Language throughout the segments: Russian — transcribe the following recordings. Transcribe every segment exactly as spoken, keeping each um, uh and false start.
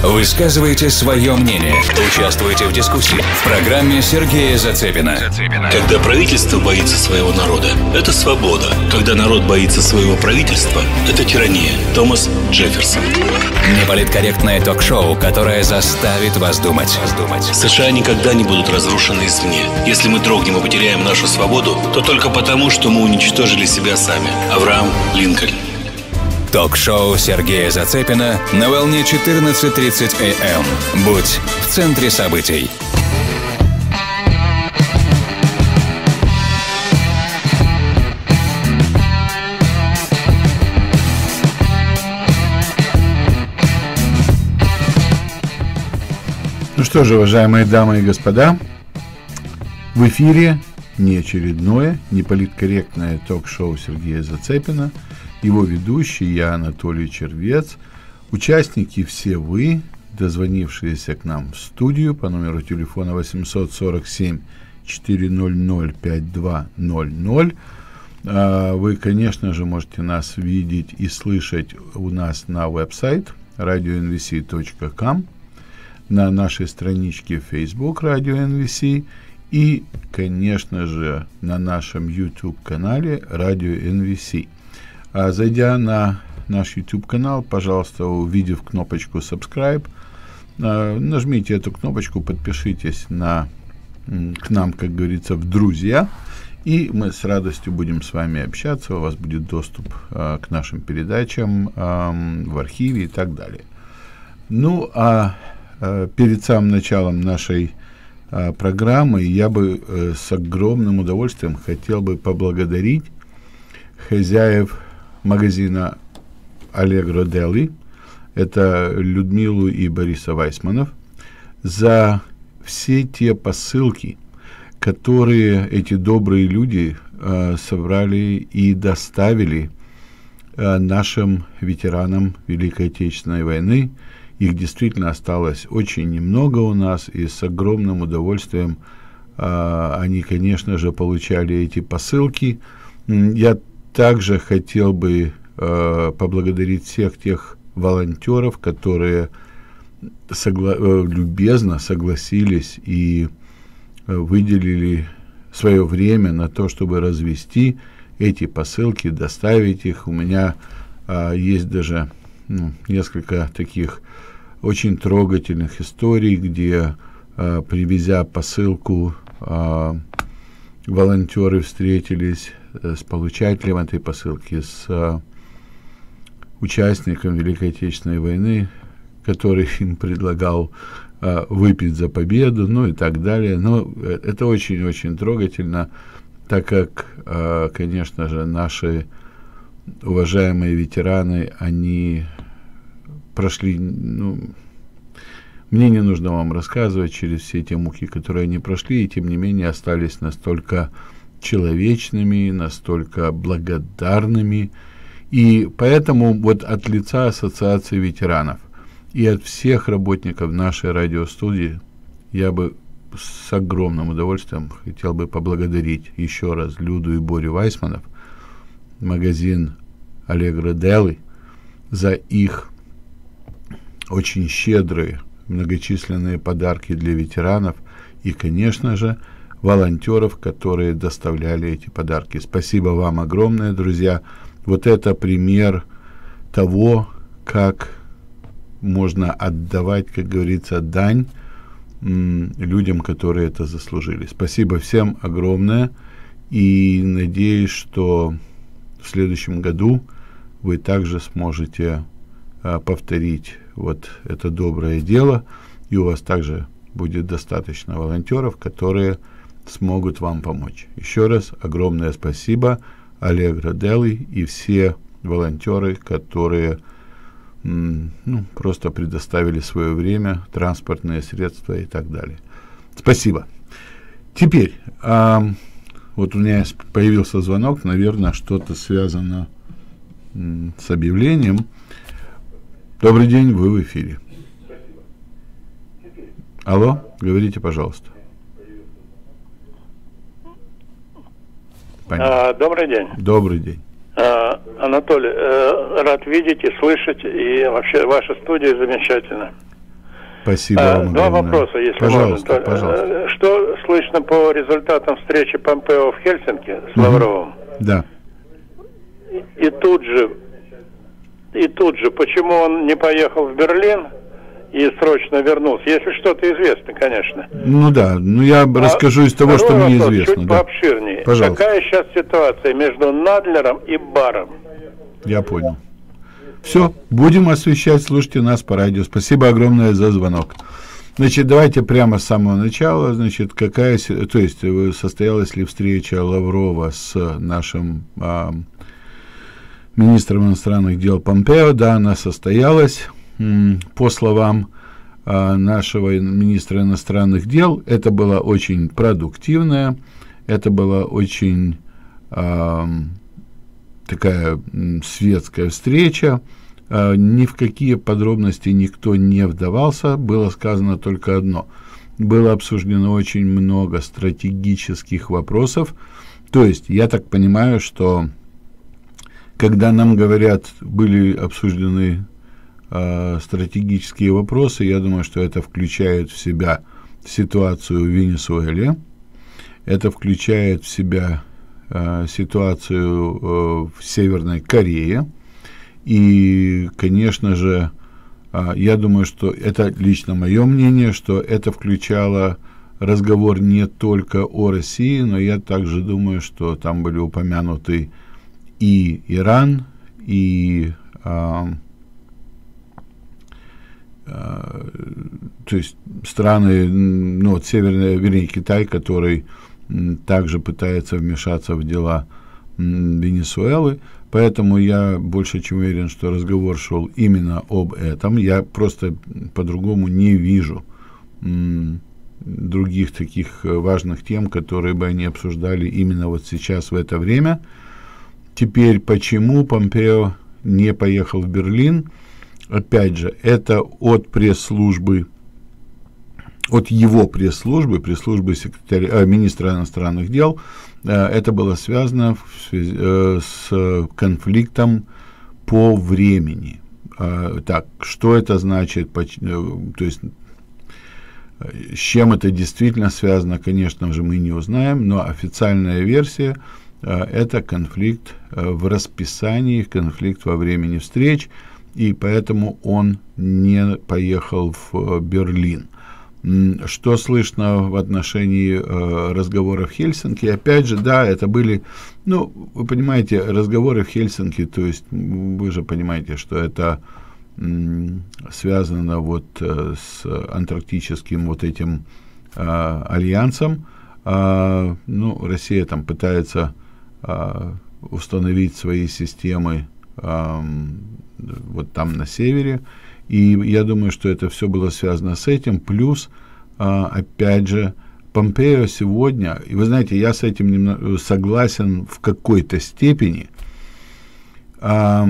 Высказывайте свое мнение. Участвуйте в дискуссии в программе Сергея Зацепина. Когда правительство боится своего народа, это свобода. Когда народ боится своего правительства, это тирания. Томас Джефферсон. Неполиткорректное ток-шоу, которое заставит вас думать. США никогда не будут разрушены извне. Если мы дрогнем и потеряем нашу свободу, то только потому, что мы уничтожили себя сами. Авраам Линкольн. Ток-шоу Сергея Зацепина на волне четырнадцать тридцать эй эм. Будь в центре событий. Ну что же, уважаемые дамы и господа, в эфире неочередное, неполиткорректное ток-шоу Сергея Зацепина. Его ведущий, я, Анатолий Червец. Участники все вы, дозвонившиеся к нам в студию по номеру телефона восемь сорок семь четыреста пятьдесят два ноль ноль. Вы, конечно же, можете нас видеть и слышать у нас на веб-сайт радио эн ви си точка ком, на нашей страничке в Facebook радио эн ви си и, конечно же, на нашем YouTube-канале радио эн ви си. А зайдя на наш YouTube-канал, пожалуйста, увидев кнопочку subscribe, нажмите эту кнопочку, подпишитесь на, к нам, как говорится, в друзья, и мы с радостью будем с вами общаться, у вас будет доступ а, к нашим передачам а, в архиве и так далее. Ну, а, а перед самым началом нашей а, программы я бы а, с огромным удовольствием хотел бы поблагодарить хозяев магазина Allegro Deli, это Людмилу и Бориса Вайсманов, за все те посылки, которые эти добрые люди э, собрали и доставили э, нашим ветеранам Великой Отечественной войны. Их действительно осталось очень немного у нас, и с огромным удовольствием э, они, конечно же, получали эти посылки. Я также хотел бы э, поблагодарить всех тех волонтеров, которые согла- э, любезно согласились и э, выделили свое время на то, чтобы развести эти посылки, доставить их. У меня э, есть даже ну, несколько таких очень трогательных историй, где, э, привезя посылку, э, волонтеры встретились с получателем этой посылки, с uh, участником Великой Отечественной войны, который им предлагал uh, выпить за победу, ну и так далее. Но это очень-очень трогательно, так как, uh, конечно же, наши уважаемые ветераны, они прошли, ну, мне не нужно вам рассказывать через все те муки, которые они прошли, и тем не менее остались настолько человечными, настолько благодарными. И поэтому вот от лица Ассоциации ветеранов и от всех работников нашей радиостудии я бы с огромным удовольствием хотел бы поблагодарить еще раз Люду и Борю Вайсманов, магазин Allegro Deli, за их очень щедрые, многочисленные подарки для ветеранов и, конечно же, волонтеров, которые доставляли эти подарки. Спасибо вам огромное, друзья. Вот это пример того, как можно отдавать, как говорится, дань м, людям, которые это заслужили. Спасибо всем огромное. И надеюсь, что в следующем году вы также сможете а, повторить вот это доброе дело, и у вас также будет достаточно волонтеров, которые смогут вам помочь. Еще раз огромное спасибо Allegro Deli и все волонтеры, которые м, ну, просто предоставили свое время, транспортные средства и так далее. Спасибо. Теперь, а, вот у меня появился звонок, наверное, что-то связано м, с объявлением. Добрый день, вы в эфире. Алло, говорите, пожалуйста. А, добрый день. Добрый день. А, Анатолий, э, рад видеть и слышать, и вообще ваша студия замечательна. Спасибо а, вам. Два огромное. вопроса, если пожалуйста, можно. Пожалуйста. Что слышно по результатам встречи Помпео в Хельсинки с угу. Лавровым? Да. И тут же, и тут же, почему он не поехал в Берлин и срочно вернулся? Если что-то известно, конечно. Ну да, ну я а расскажу из того, что мне вопрос, известно. Чуть да. пообширнее. Пожалуйста. Какая сейчас ситуация между Надлером и Барром? Я понял. Все, будем освещать, слушайте нас по радио. Спасибо огромное за звонок. Значит, давайте прямо с самого начала. Значит, какая, то есть состоялась ли встреча Лаврова с нашим а, министром иностранных дел Помпео? Да, она состоялась. По словам а, нашего министра иностранных дел, это была очень продуктивная, это была очень а, такая светская встреча. Ни в какие подробности никто не вдавался, было сказано только одно. Было обсуждено очень много стратегических вопросов. То есть, я так понимаю, что когда нам говорят, были обсуждены э, стратегические вопросы, я думаю, что это включает в себя ситуацию в Венесуэле, это включает в себя э, ситуацию э, в Северной Корее. И, конечно же, я думаю, что это лично мое мнение, что это включало разговор не только о России, но я также думаю, что там были упомянуты и Иран, и а, а, то есть страны, ну, вот Северная, вернее, Китай, который м, также пытается вмешаться в дела м, Венесуэлы. Поэтому я больше чем уверен, что разговор шел именно об этом. Я просто по-другому не вижу м, других таких важных тем, которые бы они обсуждали именно вот сейчас, в это время. Теперь, почему Помпео не поехал в Берлин? Опять же, это от пресс-службы, от его пресс-службы, пресс-службы секретаря, э, министра иностранных дел. Это было связано в связи, э, с конфликтом по времени. Э, так, что это значит? По, э, то есть, с чем это действительно связано, конечно же, мы не узнаем, но официальная версия э, это конфликт э, в расписании, конфликт во времени встреч, и поэтому он не поехал в э, Берлин. Что слышно в отношении э, разговоров в Хельсинки? Опять же, да, это были, ну, вы понимаете, разговоры в Хельсинки, то есть вы же понимаете, что это м, связано вот э, с антарктическим вот этим э, альянсом. Э, ну, Россия там пытается э, установить свои системы э, вот там на севере. И я думаю, что это все было связано с этим. Плюс, а, опять же, Помпео сегодня, и вы знаете, я с этим немного согласен в какой-то степени, а,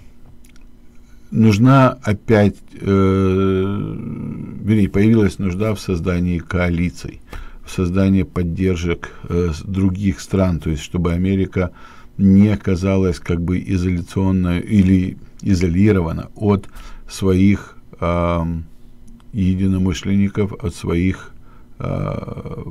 нужна опять, э, вернее, появилась нужда в создании коалиций, в создании поддержек э, других стран, то есть чтобы Америка не оказалась как бы изоляционно или изолирована от своих э, единомышленников, от своих, э,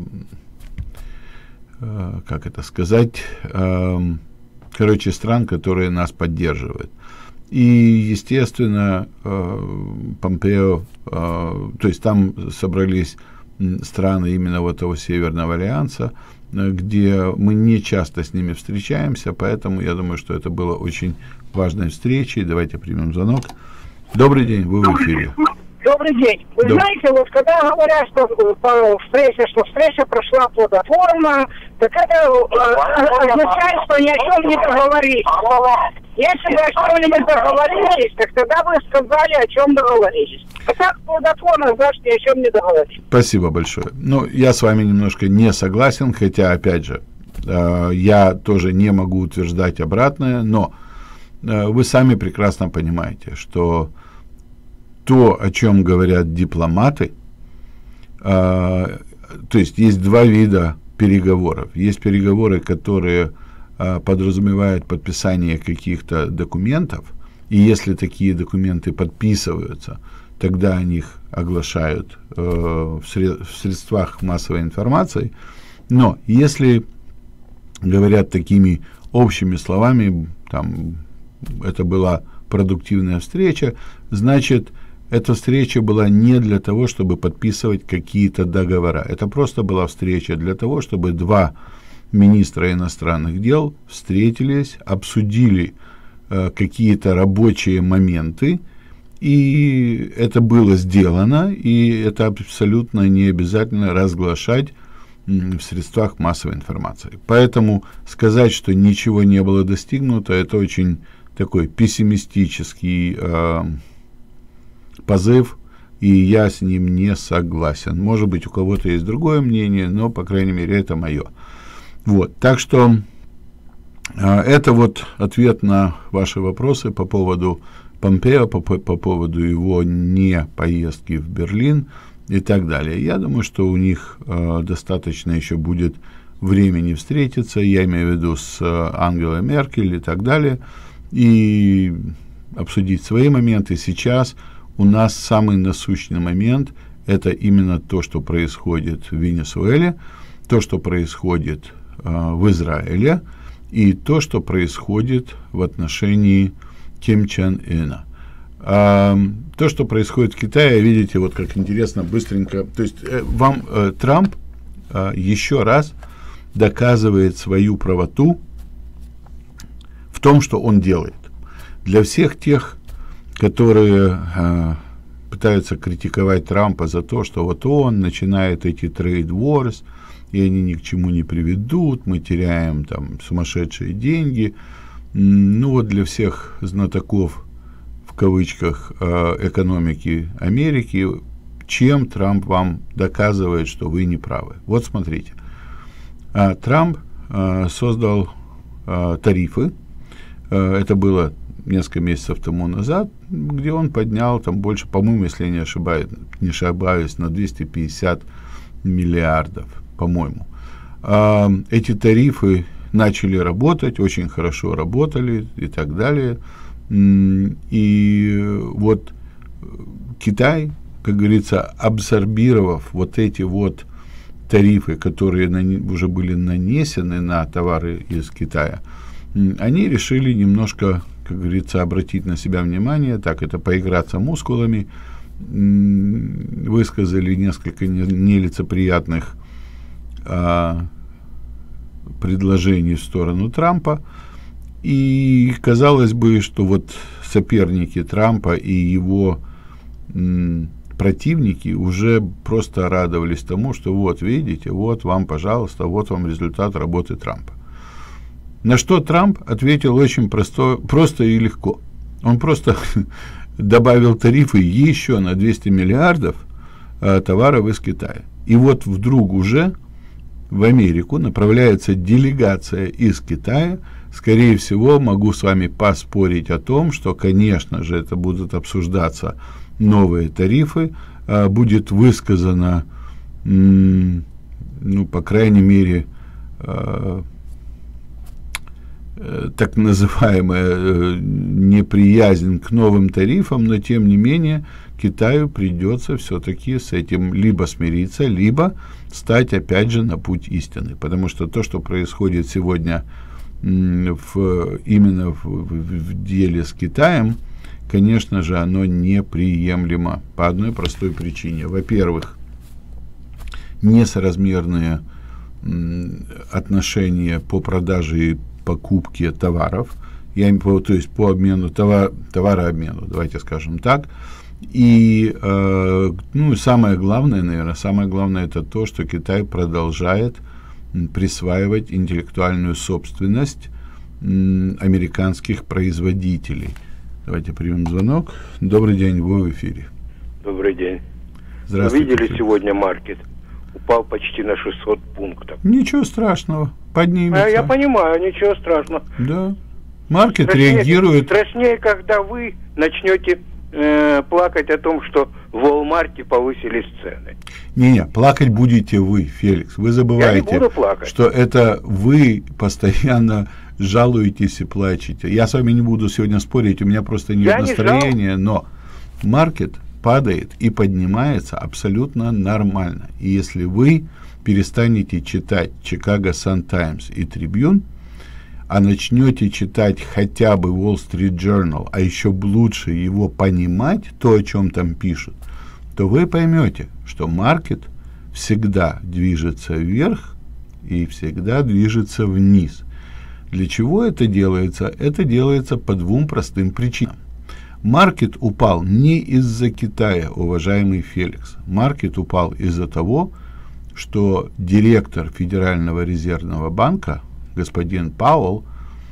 э, как это сказать, э, короче, стран, которые нас поддерживают. И, естественно, э, Помпео, э, то есть там собрались страны именно вот того Северного альянса, где мы не часто с ними встречаемся, поэтому я думаю, что это было очень важной встречей. Давайте примем звонок. Добрый день, вы в эфире. Добрый день. Вы Добрый. знаете, вот когда говорят, что по встрече, что встреча прошла плодотворно, так это э, означает, что ни о чем не договорились. Если бы о чем-нибудь договорились, так тогда бы сказали, о чем договорились. А так плодотворно, значит, ни о чем не договорились. Спасибо большое. Ну, я с вами немножко не согласен, хотя, опять же, э, я тоже не могу утверждать обратное, но э, вы сами прекрасно понимаете, что то, о чем говорят дипломаты, э, то есть есть два вида переговоров. Есть переговоры, которые э, подразумевают подписание каких-то документов, и если такие документы подписываются, тогда о них оглашают э, в, сред, в средствах массовой информации. Но если говорят такими общими словами, там, это была продуктивная встреча, значит, эта встреча была не для того, чтобы подписывать какие-то договора. Это просто была встреча для того, чтобы два министра иностранных дел встретились, обсудили э, какие-то рабочие моменты, и это было сделано, и это абсолютно не обязательно разглашать м, в средствах массовой информации. Поэтому сказать, что ничего не было достигнуто, это очень такой пессимистический э, позыв, и я с ним не согласен. Может быть, у кого-то есть другое мнение, но, по крайней мере, это мое. Вот, так что э, это вот ответ на ваши вопросы по поводу Помпео, по, по поводу его не поездки в Берлин и так далее. Я думаю, что у них э, достаточно еще будет времени встретиться, я имею в виду с э, Ангелой Меркель и так далее, и обсудить свои моменты. Сейчас у нас самый насущный момент – это именно то, что происходит в Венесуэле, то, что происходит э, в Израиле, и то, что происходит в отношении Ким Чен Ына. А, то, что происходит в Китае, видите, вот как интересно, быстренько. То есть э, вам э, Трамп э, еще раз доказывает свою правоту в том, что он делает. Для всех тех, которые э, пытаются критиковать Трампа за то, что вот он начинает эти trade wars, и они ни к чему не приведут, мы теряем там сумасшедшие деньги. Ну вот для всех знатоков, в кавычках, экономики Америки, чем Трамп вам доказывает, что вы не правы. Вот смотрите. Трамп создал тарифы, это было несколько месяцев тому назад, где он поднял там больше, по-моему, если я не ошибаюсь, не ошибаюсь, на двести пятьдесят миллиардов, по-моему. Эти тарифы начали работать, очень хорошо работали и так далее. И вот Китай, как говорится, абсорбировав вот эти вот тарифы, которые на, уже были нанесены на товары из Китая, они решили немножко, как говорится, обратить на себя внимание, так это поиграться мускулами, высказали несколько нелицеприятных а, предложений в сторону Трампа, и казалось бы, что вот соперники Трампа и его м, противники уже просто радовались тому, что вот, видите, вот вам, пожалуйста, вот вам результат работы Трампа. На что Трамп ответил очень просто, просто и легко. Он просто добавил тарифы еще на двести миллиардов а, товаров из Китая. И вот вдруг уже в Америку направляется делегация из Китая. Скорее всего, могу с вами поспорить о том, что, конечно же, это будут обсуждаться новые тарифы, а, будет высказано, м, ну, по крайней мере, а, так называемая неприязнь к новым тарифам, но тем не менее Китаю придется все-таки с этим либо смириться, либо стать опять же на путь истины, потому что то, что происходит сегодня в, именно в, в, в деле с Китаем, конечно же, оно неприемлемо по одной простой причине. Во-первых, несоразмерные отношения по продаже и покупке товаров, я, то есть по обмену, товар, товарообмену, давайте скажем так. И, э, ну, самое главное, наверное, самое главное это то, что Китай продолжает присваивать интеллектуальную собственность м, американских производителей. Давайте примем звонок. Добрый день, вы в эфире. Добрый день. Здравствуйте. Вы видели сегодня маркет? Упал почти на шестьсот пунктов. Ничего страшного, поднимется. А я понимаю, ничего страшного. Да. Маркет страшнее, реагирует. Страшнее, когда вы начнете э, плакать о том, что в Walmart повысились цены. Не-не, плакать будете вы, Феликс. Вы забываете, я не буду плакать. Что это вы постоянно жалуетесь и плачете. Я с вами не буду сегодня спорить, у меня просто нет я настроения, не но маркет падает и поднимается абсолютно нормально. И если вы перестанете читать Chicago Sun-Times и Tribune, а начнете читать хотя бы Wall Street Journal, а еще лучше его понимать, то, о чем там пишут, то вы поймете, что маркет всегда движется вверх и всегда движется вниз. Для чего это делается? Это делается по двум простым причинам. Маркет упал не из-за Китая, уважаемый Феликс. Маркет упал из-за того, что директор Федерального резервного банка, господин Пауэлл,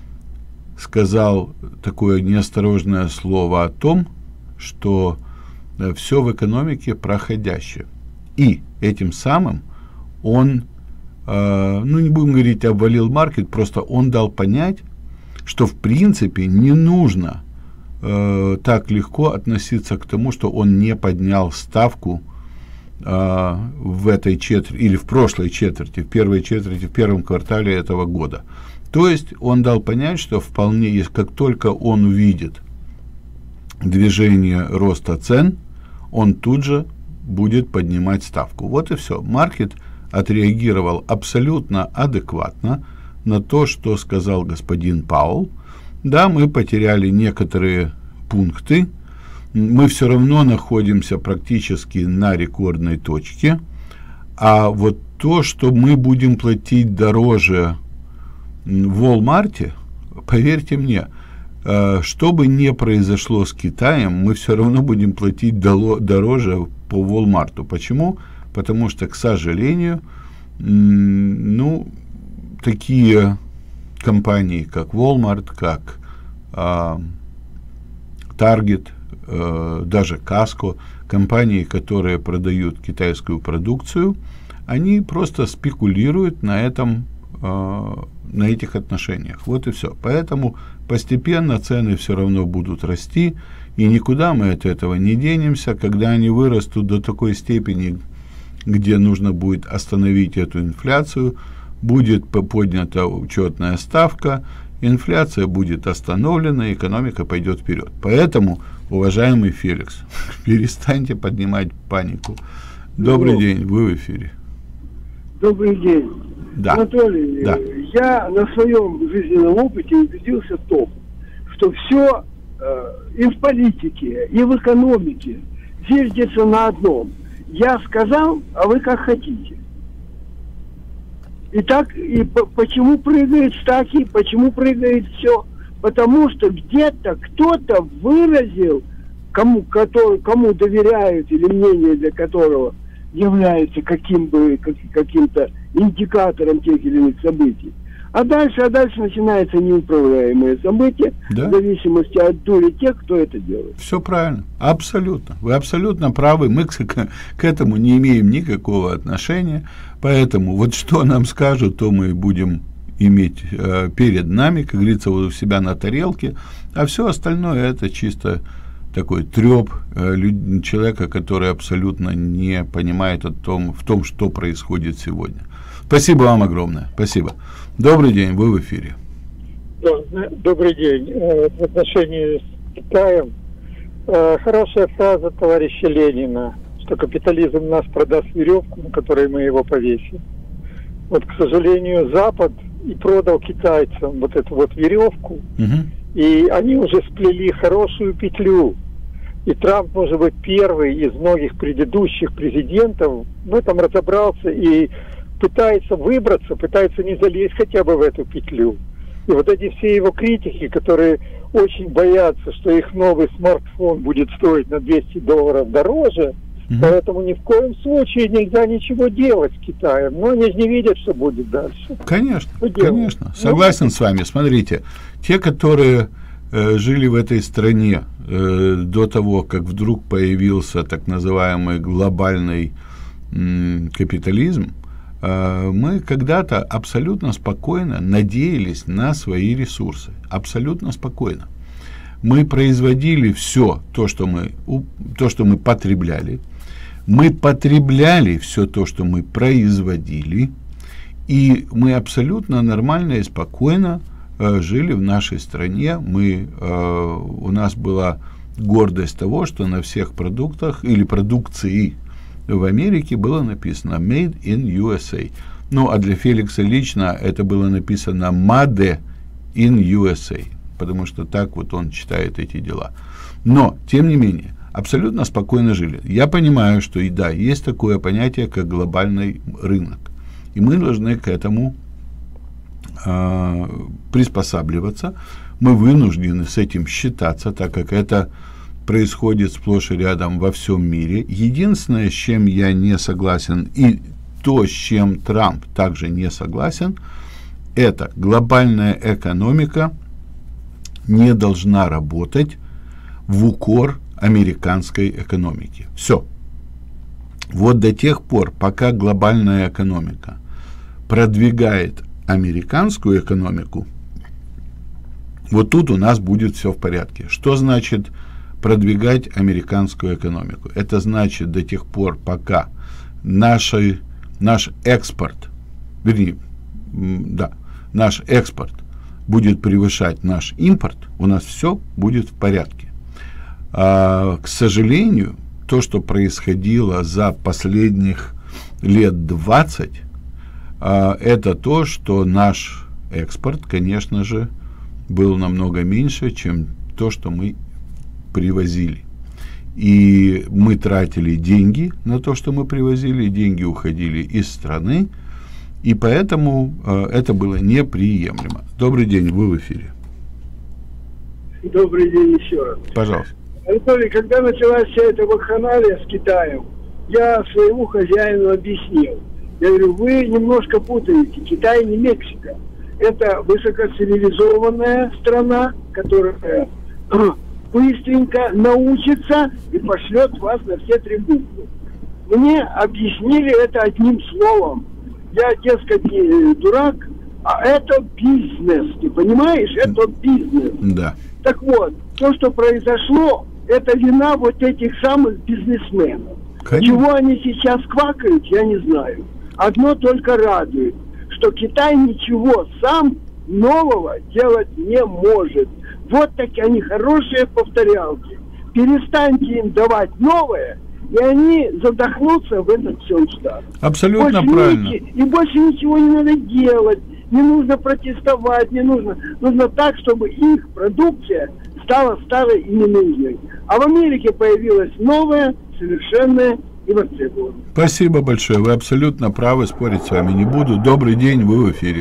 сказал такое неосторожное слово о том, что все в экономике проходящее. И этим самым он, э, ну не будем говорить, обвалил маркет, просто он дал понять, что в принципе не нужно э, так легко относиться к тому, что он не поднял ставку э, в этой четверти, или в прошлой четверти, в первой четверти, в первом квартале этого года. То есть он дал понять, что вполне есть, как только он увидит движение роста цен, он тут же будет поднимать ставку. Вот и все. Маркет отреагировал абсолютно адекватно на то, что сказал господин Пауэлл. Да, мы потеряли некоторые пункты, мы все равно находимся практически на рекордной точке, а вот то, что мы будем платить дороже в Walmart, поверьте мне, что бы ни произошло с Китаем, мы все равно будем платить дороже по Walmart. Почему? Потому что, к сожалению, ну, такие компании, как Walmart, как а, Target, а, даже Costco, компании, которые продают китайскую продукцию, они просто спекулируют на этом, а, на этих отношениях. Вот и все. Поэтому постепенно цены все равно будут расти, и никуда мы от этого не денемся. Когда они вырастут до такой степени, где нужно будет остановить эту инфляцию, будет поднята учетная ставка, инфляция будет остановлена, экономика пойдет вперед. Поэтому, уважаемый Феликс, перестаньте поднимать панику. Добрый Добрый день, вы в эфире. Добрый день. Да. Анатолий, Да. я на своем жизненном опыте убедился в том, что все э, и в политике, и в экономике зиждется на одном. Я сказал, а вы как хотите. И так, и по почему прыгает стаки, почему прыгает все? Потому что где-то кто-то выразил, кому, который, кому доверяют, или мнение для которого является каким бы, как, каким-то индикатором тех или иных событий. А дальше, а дальше начинаются неуправляемые события, Да. в зависимости от дури тех, кто это делает. Все правильно, абсолютно. Вы абсолютно правы, мы к, к этому не имеем никакого отношения, поэтому вот что нам скажут, то мы будем иметь э, перед нами, как говорится, вот у себя на тарелке, а все остальное это чисто такой треп э, люд, человека, который абсолютно не понимает о том, в том, что происходит сегодня. Спасибо вам огромное, спасибо. Добрый день, вы в эфире. Добрый день. В отношении с Китаем хорошая фраза товарища Ленина, что капитализм нас продаст веревку, на которой мы его повесим. Вот, к сожалению, Запад и продал китайцам вот эту вот веревку, угу. И они уже сплели хорошую петлю. И Трамп, может быть, первый из многих предыдущих президентов в этом разобрался и пытается выбраться, пытается не залезть хотя бы в эту петлю. И вот эти все его критики, которые очень боятся, что их новый смартфон будет стоить на двести долларов дороже, mm-hmm. поэтому ни в коем случае нельзя ничего делать с Китаем. Но они же не видят, что будет дальше. Конечно, конечно. Согласен ну, с вами. Смотрите, те, которые э, жили в этой стране э, до того, как вдруг появился так называемый глобальный м, капитализм, мы когда-то абсолютно спокойно надеялись на свои ресурсы. Абсолютно спокойно. Мы производили все то, что мы, то, что мы потребляли. Мы потребляли все то, что мы производили. И мы абсолютно нормально и спокойно э, жили в нашей стране. Мы, э, у нас была гордость того, что на всех продуктах или продукции в Америке было написано Made in ю эс эй. Ну, а для Феликса лично это было написано Made in ю эс эй, потому что так вот он читает эти дела. Но, тем не менее, абсолютно спокойно жили. Я понимаю, что и да, есть такое понятие, как глобальный рынок. И мы должны к этому э, приспосабливаться. Мы вынуждены с этим считаться, так как это происходит сплошь и рядом во всем мире. Единственное, с чем я не согласен, и то, с чем Трамп также не согласен, это глобальная экономика не должна работать в укор американской экономики. Все. Вот до тех пор, пока глобальная экономика продвигает американскую экономику, вот тут у нас будет все в порядке. Что значит продвигать американскую экономику? Это значит до тех пор, пока наши, наш экспорт, вернее, да, наш экспорт будет превышать наш импорт, у нас все будет в порядке. А, к сожалению, то, что происходило за последних лет двадцать, а, это то, что наш экспорт, конечно же, был намного меньше, чем то, что мы привозили. И мы тратили деньги на то, что мы привозили, деньги уходили из страны, и поэтому э, это было неприемлемо. Добрый день, вы в эфире. Добрый день еще раз. Пожалуйста. Анатолий, когда началась вся эта вакханалия с Китаем, я своему хозяину объяснил. Я говорю, вы немножко путаете. Китай не Мексика. Это высокоцивилизованная страна, которая быстренько научится и пошлет вас на все три буквы. Мне объяснили это одним словом. Я, дескать, не дурак, а это бизнес. Ты понимаешь? Это бизнес. Да. Так вот, то, что произошло, это вина вот этих самых бизнесменов. Конечно. Чего они сейчас квакают, я не знаю. Одно только радует, что Китай ничего сам нового делать не может. Вот такие они хорошие повторялки. Перестаньте им давать новое, и они задохнутся в этом всем штате. Абсолютно больше правильно. Ничего, и больше ничего не надо делать, не нужно протестовать, не нужно. Нужно так, чтобы их продукция стала старой и ненужной. А в Америке появилась новая, совершенная и востребованная. Спасибо большое. Вы абсолютно правы, спорить с вами не буду. Добрый день, вы в эфире.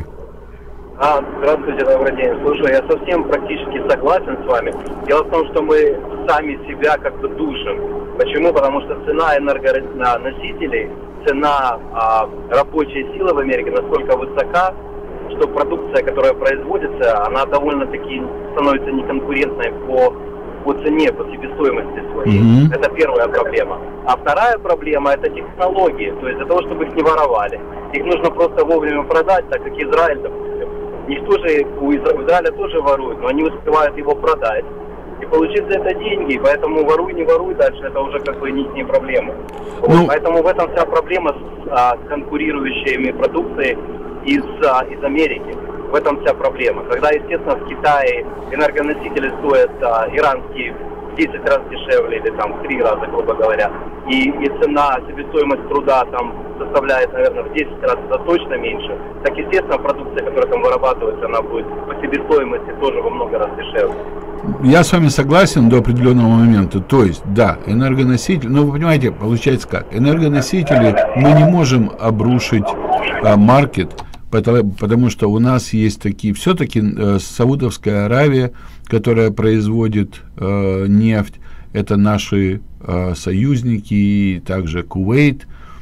А, здравствуйте, добрый день. Слушай, я совсем практически согласен с вами. Дело в том, что мы сами себя как бы душим. Почему? Потому что цена энергоносителей, цена а, рабочей силы в Америке настолько высока, что продукция, которая производится, она довольно-таки становится неконкурентной по, по цене, по себестоимости своей. Mm-hmm. Это первая проблема. А вторая проблема – это технологии. То есть для того, чтобы их не воровали. Их нужно просто вовремя продать, так как Израиль, допустим, никто же, у Израиля тоже ворует, но они успевают его продать. И получить за это деньги, поэтому воруй, не воруй, дальше это уже как бы не их проблема. Ну... Вот, поэтому в этом вся проблема с а, конкурирующими продукцией из, а, из Америки. В этом вся проблема. Когда, естественно, в Китае энергоносители стоят а, иранские в десять раз дешевле или там в три раза, грубо говоря, и, и цена, себестоимость труда там составляет, наверное, в десять раз это точно меньше, так, естественно, продукция, которая там вырабатывается, она будет по себестоимости тоже во много раз дешевле. Я с вами согласен до определенного момента. То есть, да, энергоносители, но вы понимаете, получается как? Энергоносители мы не можем обрушить а, маркет, потому, потому что у нас есть такие, все-таки э, Саудовская Аравия, которая производит э, нефть, это наши э, союзники, и также Кувейт,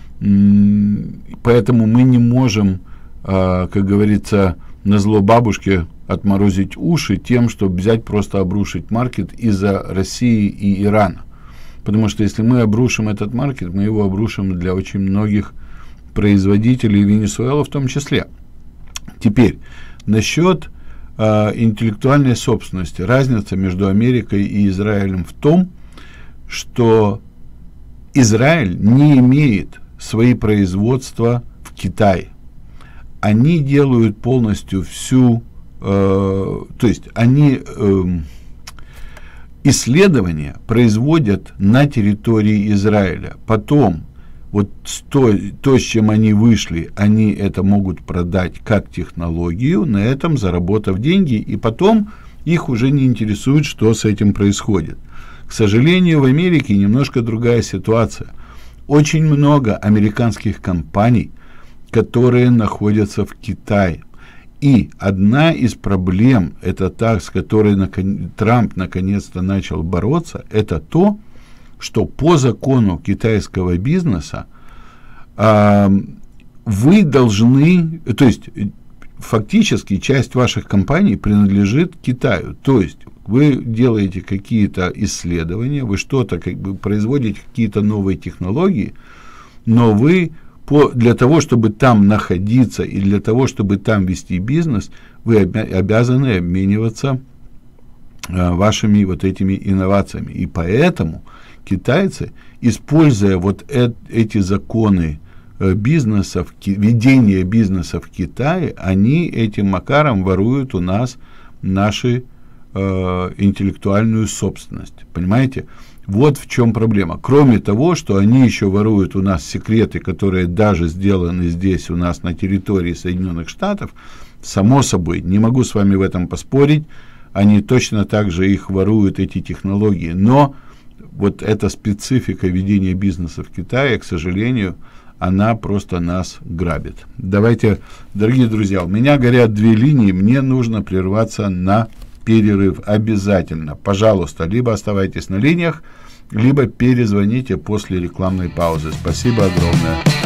м- поэтому мы не можем, э, как говорится, назло бабушке отморозить уши тем, чтобы взять просто обрушить маркет из-за России и Ирана. Потому что если мы обрушим этот маркет, мы его обрушим для очень многих производителей, Венесуэлы в том числе. Теперь, насчет э, интеллектуальной собственности. Разница между Америкой и Израилем в том, что Израиль не имеет свои производства в Китае. Они делают полностью всю, э, то есть они, э, исследования производят на территории Израиля. Потом, вот то, то, с чем они вышли, они это могут продать как технологию, на этом заработав деньги, и потом их уже не интересует, что с этим происходит. К сожалению, в Америке немножко другая ситуация. Очень много американских компаний, которые находятся в Китае. И одна из проблем, это та, с которой након... Трамп наконец-то начал бороться, это то, что по закону китайского бизнеса э, вы должны, то есть фактически часть ваших компаний принадлежит Китаю. То есть вы делаете какие-то исследования, вы что-то как бы производите, какие-то новые технологии, но вы по, для того, чтобы там находиться и для того, чтобы там вести бизнес, вы обязаны обмениваться э, вашими вот этими инновациями. И поэтому китайцы, используя вот э, эти законы э, бизнеса, ведения бизнеса в Китае, они этим макаром воруют у нас наши э, интеллектуальную собственность. Понимаете? Вот в чем проблема. Кроме того, что они еще воруют у нас секреты, которые даже сделаны здесь у нас на территории Соединенных Штатов, само собой, не могу с вами в этом поспорить, они точно так же их воруют, эти технологии, но вот эта специфика ведения бизнеса в Китае, к сожалению, она просто нас грабит. Давайте, дорогие друзья, у меня горят две линии, мне нужно прерваться на перерыв обязательно. Пожалуйста, либо оставайтесь на линиях, либо перезвоните после рекламной паузы. Спасибо огромное.